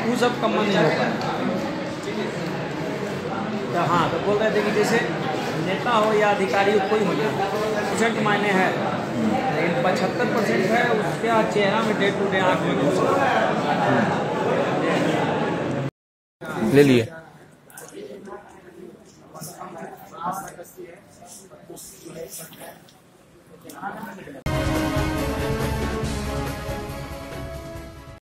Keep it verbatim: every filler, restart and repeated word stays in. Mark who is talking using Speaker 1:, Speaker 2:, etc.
Speaker 1: वो सब कम नहीं हो पाया। तो हाँ, तो बोल रहे थे कि जैसे नेता हो या अधिकारी हो, कोई हो जाए, परसेंट मायने है, लेकिन पचहत्तर परसेंट है उसके चेहरा में डे टू डे आँख में घुस
Speaker 2: ले लिए।